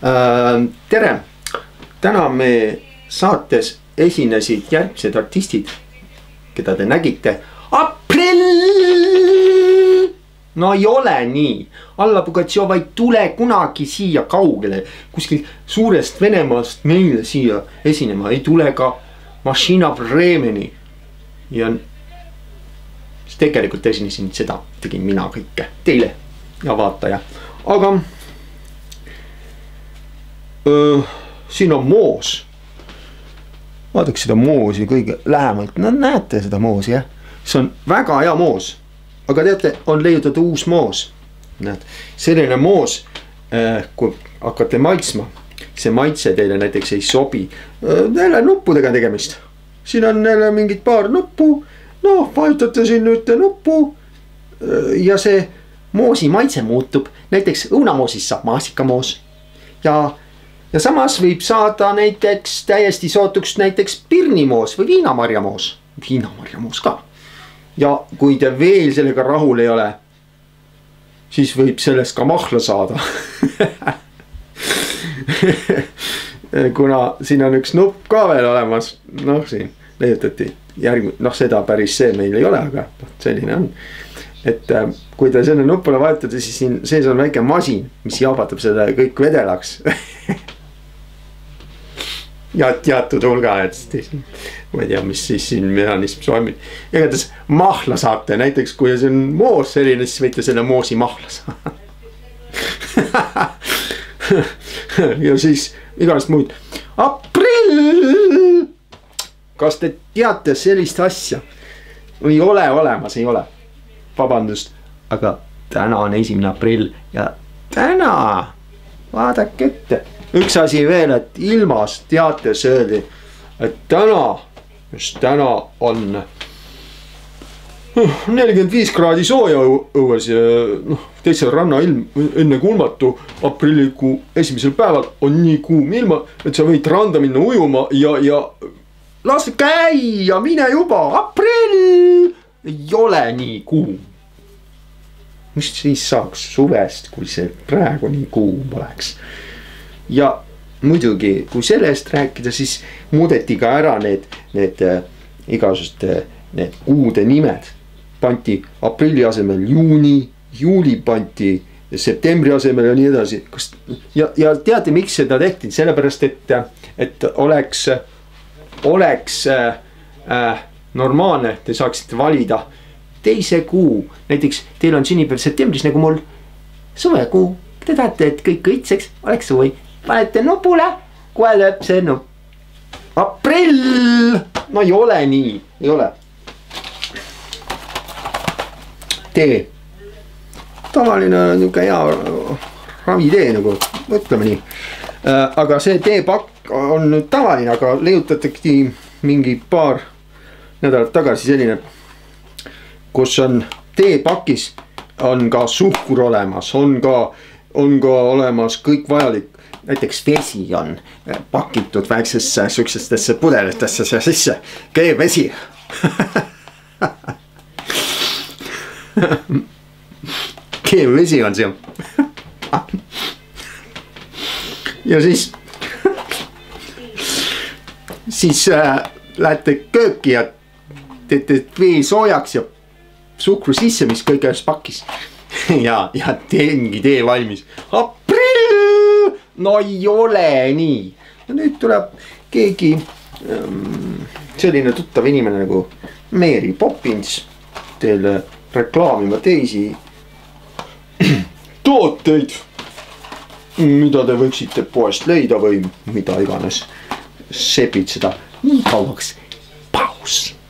tere! Täna me saates esinesid järgmised artistid, keda te nägite. Aprill! No ei ole nii. Alla Pugatšova ei tule kunagi siia kaugele. Kuskil suurest Venemaast meile siia esinema ei tule ka Mašina Vremeni. Ja tegelikult esinesin seda, tegin mina kõike teile ja vaataja. Aga siin on moos. Vaadake seda moosi kõige lähemalt. No näete seda moosi, jah? See on väga hea moos. Aga teate, on leiutada uus moos. Näed, selline moos, kui hakkate maitsma, see maitse teile näiteks ei sobi. Neile nuppudega tegemist. Siin on neile mingid paar nuppu. No, vajutate siin ühte nuppu. Ja see moosi maitse muutub. Näiteks õunamoosist saab maasikamoos. Ja samas võib saada näiteks täiesti sootuks näiteks pirnimoos või viinamarjamoos. Viinamarjamoos ka. Ja kui te veel sellega rahul ei ole, siis võib sellest ka mahla saada. Kuna siin on üks nupp ka veel olemas. Noh, siin leiutati järgmine. Noh, seda päris see meil ei ole, aga selline on. Et kui te selle nuppule vajutate, siis siin sees on väike masin, mis jaabatab seda kõik vedelaks. Ja teatud hulga, et ma ei tea, mis siis siin mehhanism soimib. Igatahes mahla saate, näiteks kui see on moos selline, siis võite selle moosi mahla saada. Ja siis igast muid. Aprill! Kas te teate sellist asja? Ei ole olemas, ei ole. Vabandust, aga täna on 1. aprill ja täna, vaadake ette. Üks asi veel, et ilmas teates öeldi, et täna, just täna on 45 kraadi sooja õues ja teisel ranna ilm enne kulmatu aprillikuu 1. päeval on nii kuum ilma, et sa võid randa minna ujuma ja las käia, mine juba, aprill! Ei ole nii kuum. Mis siis saaks suvest, kui see praegu nii kuum oleks? Ja muidugi, kui sellest rääkida, siis muudeti ka ära need igasugused need kuude nimed. Panti aprilli asemel juuni, juuli panti septembri asemel ja nii edasi. Ja teate, miks seda tehti? Sellepärast, et oleks normaalne, te saaksite valida teise kuu. Näiteks teil on sünnipäev septembris nagu mul suvekuu. Te tahate, et kõik õitseks oleks suvi. Panete nupule, kohe lööb see nupp. Aprill! No ei ole nii, ei ole. Tee. Tavaline niisugune hea ravitee nagu, mõtleme nii. Aga see teepakk on nüüd tavaline, aga leiutatagi mingi paar nädalat tagasi selline, kus on teepakis on ka suhkur olemas, on ka olemas kõik vajalik. Näiteks vesi on pakitud väiksesse sükestesse pudelitesse sisse. Keevesi. Keevesi on see. Ja siis lähete kööki ja teete vee soojaks ja suhkru sisse, mis kõiges pakis. Ja teengi tee valmis. No ei ole nii. Ja nüüd tuleb keegi selline tuttav inimene nagu Mary Poppins teile reklaamima teisi tooteid, mida te võiksite poest leida või mida iganes sepitseda. Nii kauaks paus.